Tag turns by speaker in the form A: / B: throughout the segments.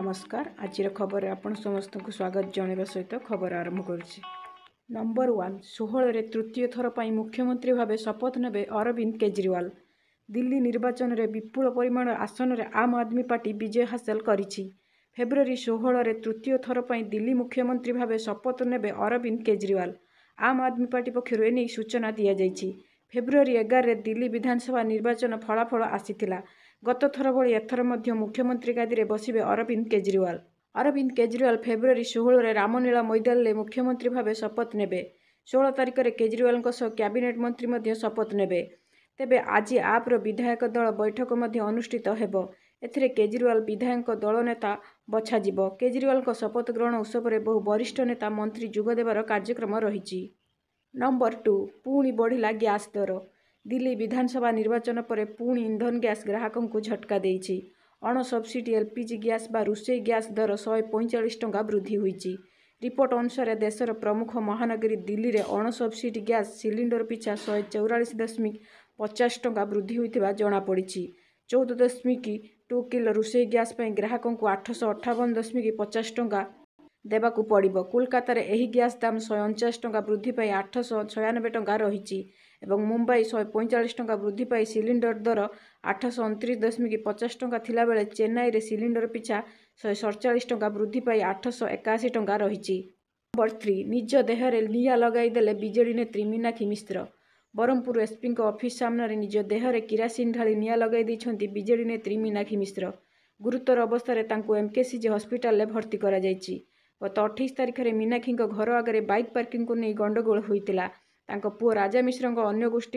A: नमस्कार आज खबर आपण समस्त को स्वागत जणाइबा सहित खबर आरंभ करुछि। नंबर 1 16 रे तृतीय थर पई मुख्यमंत्री भावे शपथ नेबे अरविंद केजरीवाल। दिल्ली निर्वाचन रे विपुल परिमाण आसन रे आम आदमी पार्टी विजय हासिल करिछि। फेब्रुआरी 16 रे तृतीय थर पई दिल्ली मुख्यमंत्री भावे शपथ नेबे अरविंद केजरीवाल। आम आदमी पार्टी पक्षरु एने सूचना दिया जाइछि। फेब्रुआरी 11 रे दिल्ली विधानसभा निर्वाचन फलाफल आसीथिला। गत थर भली एथर मध्य मुख्यमंत्री गादी बसिबे अरविंद केजरीवाल। अरविंद केजरीवाल फेब्रुआरी 16 रे रामलीला मैदान में मुख्यमंत्री भावे शपथ नेबे। 16 तारिख रे केजरीवाल कैबिनेट मंत्री मध्य शपथ नेबे। तेबे आज आप्र विधायक दल बैठक मध्य अनुष्ठित हेबो। एथिरे केजरीवाल विधायक दल नेता बछाजिबो। केजरीवाल शपथ ग्रहण उत्सव में बहु वरिष्ठ नेता मंत्री जोगदेवार कार्यक्रम रहिछि। नंबर 2 पुणी बढ़िला गैस दर। दिल्ली विधानसभा निर्वाचन पर पुणी इंधन गैस ग्राहकों को झटका देइछि। अण सब्सिडी एलपीजी गैस बा रोषेई गैस दर 145 टंका वृद्धि होइछि। रिपोर्ट अनुसार देशर प्रमुख महानगरी दिल्ली रे अण सब्सिडी गैस सिलिंडर पिछा 144.50 टंका वृद्धि होइथिबा जणा पड़िछि। 14.2 किलो रोषेई गैस पई ग्राहकों को 858.50 टंका देबाकू पड़िबो। कोलकाता रे एही गैस दाम 149 टंका वृद्धि पाई 896 टंका रहिछि एवं मुंबई 145 टंका वृद्धि पाई सिलिंडर दर 829.50 टंका थिला बेले चेन्नई रे सिलिंडर पिछा 147 टंका वृद्धि पाई 881 टंका रहिछि। नंबर 3 निज देहरे निया लगाई देले बीजेडी नेत्री मीनाक्षी मिश्र। बरहमपुर एसपी ऑफिस सामने निज देहरे किरासिन ढाली निया लगाई दैछंती बीजेडी नेत्री मीनाक्षी मिश्र। गुरुतर अवस्था तांको एमकेसीजी हॉस्पिटल ले भर्ती करा जायछि। गत 28 तारिख में मीनाक्षी घर आगे बाइक पार्किंग को नहीं गंडगोल होइतिला। तांको पुओ राजा मिश्र अन्य गोष्ठी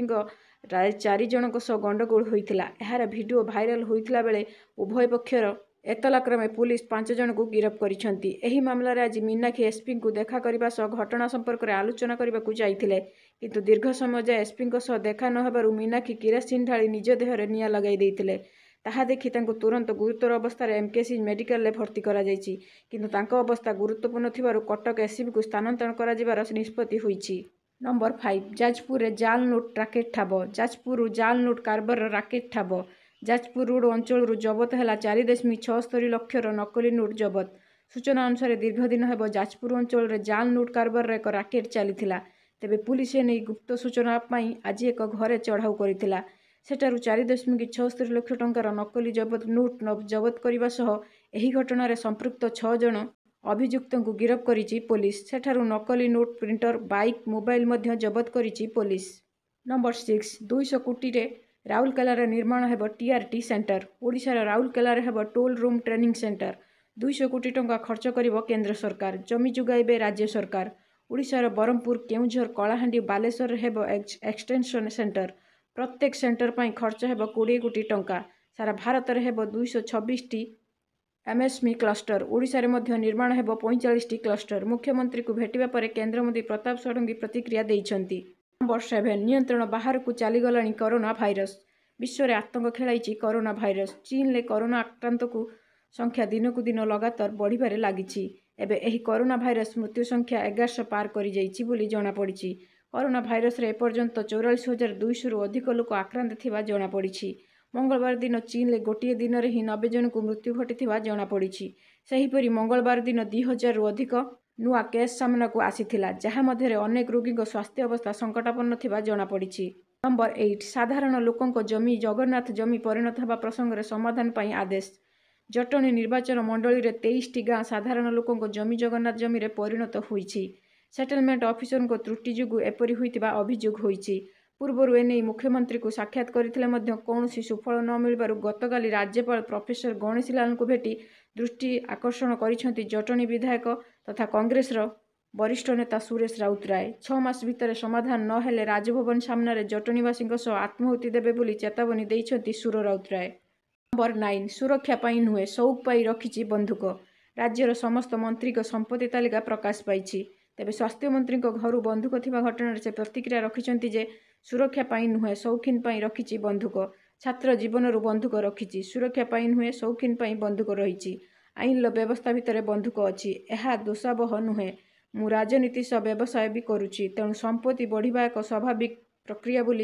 A: 4 जनक सह गंडगोल होइतिला। एहार वीडियो भाइराल होइतिला बेले उभय पक्षर एतला क्रमे पुलिस 5 जन को गिरफ्त करिसेंती। एही मामला रे आज मीनाक्षी एसपी को देखा करबा सह घटना संपर्क में आलोचना करबा को जाइथिले, किंतु दीर्घ समय जाए एसपी सह देखा न हेबारु मीनाक्षी किरासिन ढाली निज देहरे निया लगाई दैथिले। ताहा देखि तांको तुरंत गुरुतर अवस्था एमकेसी मेडिकल ले भर्ती करा जायछि, किंतु तांको अवस्था गुरुत्वपूर्ण थिबारु कटक एससीबी को स्थानांतरण करा जिबार निष्पत्ति होइछि। नंबर 5 जाजपुर रे जाल नोट राकेट ठाब। जाजपुर जाल नोट कारबार राकेट ठाब। जाजपुर रोड अंचल जबत है 4.76 लक्षर नकली नोट जबत। सूचना अनुसार दीर्घ दिन हेब जाजपुर अंचल रे जाल नोट कारबार एक राकेट चलीथिला। तेबे पुलिस एने गुप्त सूचना पाई आज एक घरे चढ़ाऊ करिथिला। सेठारु 4.76 लक्ष टंकार नकली जबत नोट जबत करने सह एही घटना रे संपृक्त 6 जन अभियुक्त को गिरफ्त करिछि पुलिस। सेठारु नकली नोट प्रिंटर बाइक मोबाइल मध्य जबत करिछि पुलिस। नंबर 6 200 कोटी रे राउरकेला रे निर्माण हेब टीआरटी सेंटर। ओडिशा रे राउरकेला रे हेब टोल रूम ट्रेनिंग सेंटर। 200 कोटी टंका खर्च करिवो केंद्र सरकार, जमी जुगाइबे राज्य सरकार। ओडिशा रे बरहमपुर केउझर कलाहांडी बालेश्वर रे हेब एक्सटेंशन सेंटर। प्रत्येक सेंटर पर खर्च हेब 20 कोटी टंका। सारा भारत में हेब 226 टी एमएसएमई क्लस्टर। ओडिशा रे मध्य निर्माण हेब 45 टी क्लस्टर। मुख्यमंत्री को भेटिबा परे केंद्रमंत्री प्रताप षडंगी प्रतिक्रिया दैछंती। नंबर 7 नियंत्रण बाहर को चलीगलानी कोरोना भाइरस। विश्व में आतंक खेलाइछि कोरोना भाइरस। चीन ले कोरोना आक्रांत को संख्या दिनकू दिन लगातार बढ़िबारे लागिछि। एबे एही कोरोना भाइरस मृत्यु संख्या 1100 पार करि जाइछि बोली जणा पड़िछि। कोरोना भाइरस रे एपर्यंत 44,200 रु अधिक लोक आक्रांत थिबा जणा पड़िछि। मंगलवार दिन चीन ले गोटिए दिन रे ही 90 जन को मृत्यु घटिथिबा जणा पड़िछि। सेहीपरि मंगलवार दिन 2000 रु अधिक नुआ केस सामना को आसीथिला, जहा मध्यरे अनेक रोगी स्वास्थ्य अवस्था संकटापन्न थिबा जणा पड़िछि। नंबर 8 साधारण लोकंक जमी जगन्नाथ जमी परिणत हेबा प्रसंग रे समाधान पई आदेश। जटणी निर्वाचन मंडली रे 23 टी गाँ साधारण लोकंक जमी जगन्नाथ जमी रे परिणत होइछि। सेटलमेंट ऑफिसर को त्रुटि जुगु एपरि होइतिबा अभियोग होइछि। पूर्वरु एने मुख्यमंत्री को साक्षात करथिले मध्य कौनसी सुफल न मिलबारु गतकाली राज्यपाल प्रोफेसर गणेशी लाल को भेटी दृष्टि आकर्षण करिसेंती जटणी विधायक तथा कांग्रेस रो वरिष्ठ नेता सुरेश राउतराय। 6 मास भितर समाधान न हेले राजभवन सामने जटणीवासी आत्माहुति देबे बोली चेतावनी दैछंती सुर राउतराय। नंबर 9 सुरक्षा पाई नुहे सौक पाई रखिछि बंधुक। राज्यर समस्त मंत्री संपत्ति तालिका प्रकाश पाइछि। तेबे स्वास्थ्य मंत्री घर बंधुक थिबा घटना से प्रतिक्रिया रखिछंती जे सुरक्षा पाई नुहे शौकीन पाई रखिछि बंधुक। छात्र जीवन रु बंधुक रखिछि, सुरक्षा पाई नुहे शौकीन पाई बंधुक रहिछि। आईन व्यवस्था भितर बंधुक अछि, एहा दोषावह नुहे। मु राजनीति सह व्यवसाय भी करुछि, तेणु संपत्ति बढ़िबा एक स्वाभाविक प्रक्रिया बोली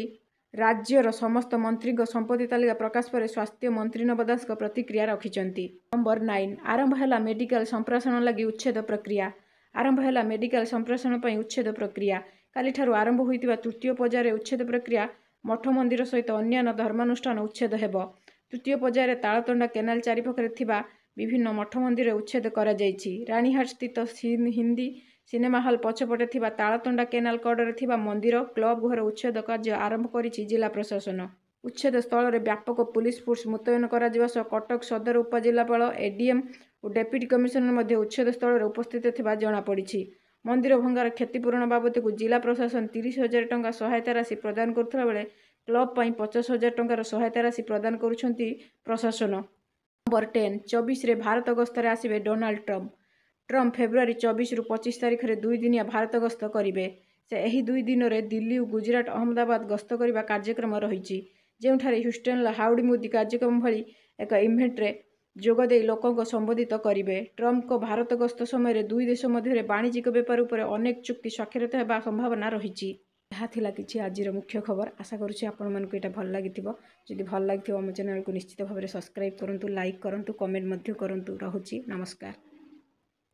A: राज्यर समस्त मंत्री संपत्ति तालिका प्रकाश पर स्वास्थ्य मंत्री नव दास प्रतिक्रिया रखिंट। नंबर 9 आरंभ है मेडिकल संप्राषण लगी उच्छेद प्रक्रिया। आरंभ है मेडिकल संप्राषण पर उच्छेद प्रक्रिया। काली ठारू आरंभ होइतिबा तृतीय पर्यायर उच्छेद प्रक्रिया मठ मंदिर सहित अन्य धर्मानुष्ठान उच्छेद हेब। तृतीय पर्यायर तालतंडा केनाल चारिपाखरे थिबा विभिन्न मठ मंदिर उच्छेद करा जायछि। रानीहाट स्थित हिंदी सिनेमा हॉल पछपटे थिबा तालतंडा केनाल कड़े थिबा मंदिर क्लब घर उच्छेद कार्य आरंभ करिछि जिला प्रशासन। उच्छेद स्थल में व्यापक पुलिस फोर्स मुतयन करा जिबा सह कटक सदर उपजिलापाल एडीएम और डेप्यूटी कमिशनर मध्य उच्छेद स्थल में उपस्थित थिबा जणा पड़िछि। मंदिर भंगार क्षतिपूरण बाबद को जिला प्रशासन 30,000 टंका सहायता राशि प्रदान करुवा बेले क्लब पर 50,000 टंकार सहायता राशि प्रदान करुछंती प्रशासन। नंबर 10 24 रे भारत गस्तरे आसिबे डोनाल्ड ट्रम्प। ट्रम्प फेब्रुआरी 24 रु 25 तारिख में 2 दिनिया भारत गस्त करेंगे। से यही 2 दिन में दिल्ली और गुजरात अहमदाबाद गस्त करने कार्यक्रम रही जोठारे ह्यूस्टन हाउडी मोदी कार्यक्रम भली एक इवेंट्रे जोगदे लोकों संबोधित करेंगे। ट्रम्प को भारत गस्त समय 2 देश मध्य वाणिज्यिक बेपार उपर अनेक चुक्ति स्वाक्षरित होगा संभावना रही। यह थिला किछि आजिर मुख्य खबर। आशा करुछि आपण मानकु एटा भल लागिथिबो। जदि भल लागिथिबो हम चैनल को निश्चित भाव में सब्सक्राइब करंतु, लाइक करंतु, कमेंट मध्य करंतु। रहुछि नमस्कार।